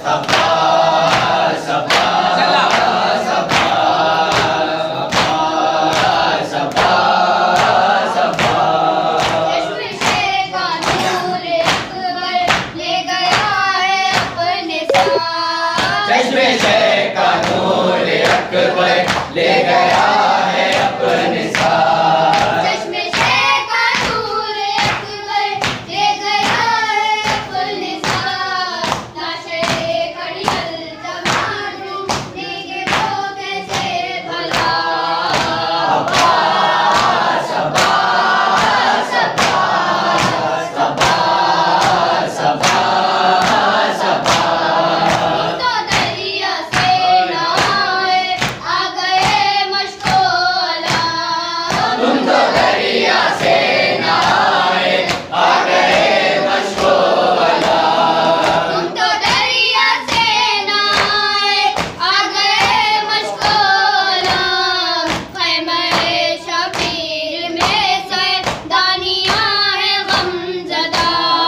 ले गया है अपने साथ। चश्मे शेख का नूर अकबर ले गया है अपने साथ। लाशें खड़ी अल्तमारू देंगे वो कैसे भला। अब्बास अब्बास अब्बास अब्बास अब्बास अब्बास। तो दरिया से नहाए आ गए मशकोला। तुम तो दरिया से नहाए आ गए मशकोला। तुम तो दरिया से नहाए आ गए मशकोला। ख़ैमे शबीर में सैदानियाँ हैं गमज़दा।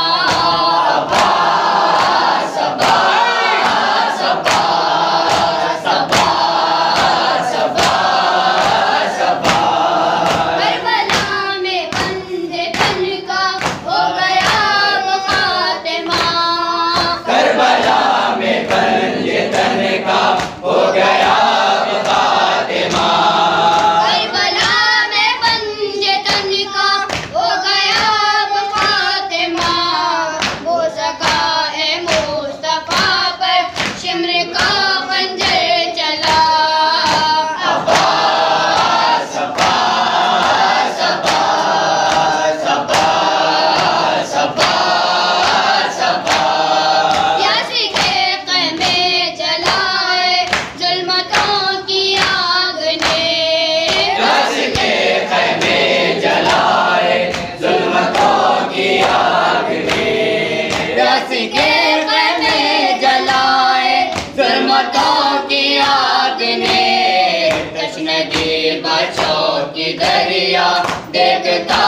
अब्बास अब्बास अब्बास अब्बास अब्बास अब्बास। करबला में बंदे तन का हो गया वो खातिमा। करबला में बंदे तन का हो गया वो खातिमा। करबला में बंदे तन का हो गया वो खातिमा। हो सका है मुस्तफा पर शिम्र का खंजर चला। अब्बास अब्बास अब्बास अब्बास अब्बास अब्बास। यासी के ख़ैमे जलाए ज़ुल्मतों की आग ने। रस के ख़ैमे जलाए ज़ुल्मतों की आग ने। रस के ख़ैमे जलाए ज़ुल्मतों की आग ने। तशनगी बच्चों की दरिया देखता